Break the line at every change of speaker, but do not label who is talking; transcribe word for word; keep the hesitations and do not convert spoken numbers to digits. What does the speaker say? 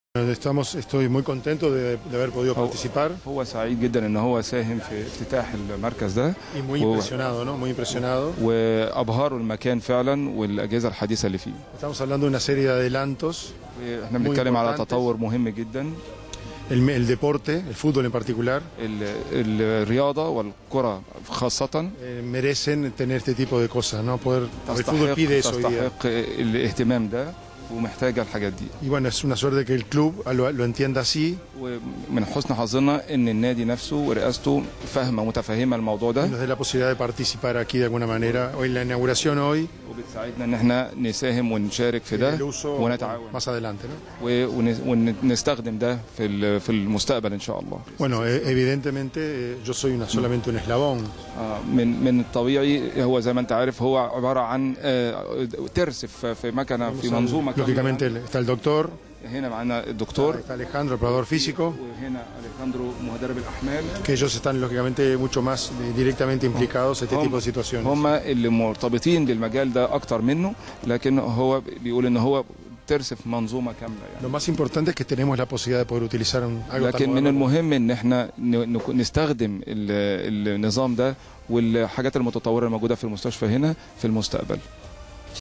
Estamos, estoy muy contento de, de haber podido participar.
هو سعيد جدا ان هو ساهم في افتتاح المركز ده.
Y muy impresionado, ¿no? Muy impresionado.
وابهروا المكان فعلا والاجهزه الحديثه اللي فيه.
Estamos hablando de una serie de adelantos.
احنا بنتكلم على تطور مهم جدا.
El, el deporte, el fútbol en particular,
الرياضة والكرة خاصة
eh, merecen tener este tipo de cosas, ¿no? Poder, el fútbol pide eso hoy día.
تستحق الاهتمام ده ومحتاجة الحاجات دي.
Y bueno, es una suerte que el club lo, lo entienda así.
ومن حسن حظنا ان النادي نفسه ورئاسته فاهمة متفهمة الموضوع ده.
Nos dé la posibilidad de participar aquí de alguna manera. Hoy en la inauguración hoy.
وبتساعدنا ان احنا نساهم ونشارك في ده ونتعاون.
Más adelante, ¿no?
ونستخدم ده في في المستقبل ان شاء الله.
Bueno, evidentemente yo soy una, solamente un eslabón.
من من الطبيعي هو زي ما انت عارف هو عبارة عن ترس في مكنة في منظومة.
Lógicamente está el doctor.
هنا معنا الدكتور.
Está Alejandro, preparador físico.
وهنا Alejandro مدرب الأحمال.
Que ellos están lógicamente mucho más directamente implicados en este tipo de situaciones.
هم اللي مرتبطين بالمجال ده أكتر منه، لكن هو بيقول إن هو ترس في منظومة كاملة يعني.
Lo más importante es que tenemos la posibilidad de poder utilizar algo.
لكن من المهم إن إحنا نستخدم النظام ده والحاجات المتطورة الموجودة في المستشفى هنا في المستقبل.